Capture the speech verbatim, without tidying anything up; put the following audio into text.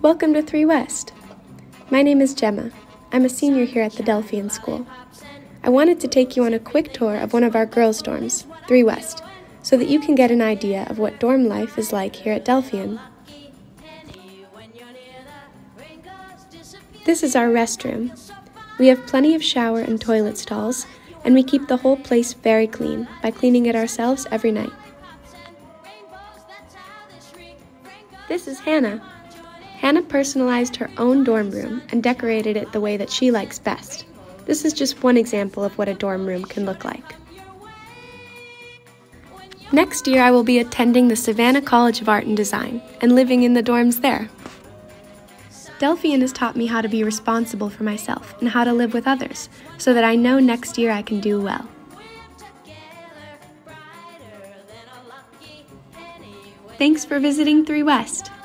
Welcome to three West. My name is Gemma. I'm a senior here at the Delphian school. I wanted to take you on a quick tour of one of our girls' dorms, three West, so that you can get an idea of what dorm life is like here at Delphian. This is our restroom. We have plenty of shower and toilet stalls, and we keep the whole place very clean by cleaning it ourselves every night. This is Hannah. Hannah personalized her own dorm room and decorated it the way that she likes best. This is just one example of what a dorm room can look like. Next year I will be attending the Savannah College of Art and Design and living in the dorms there. Delphian has taught me how to be responsible for myself and how to live with others, so that I know next year I can do well. Thanks for visiting three West.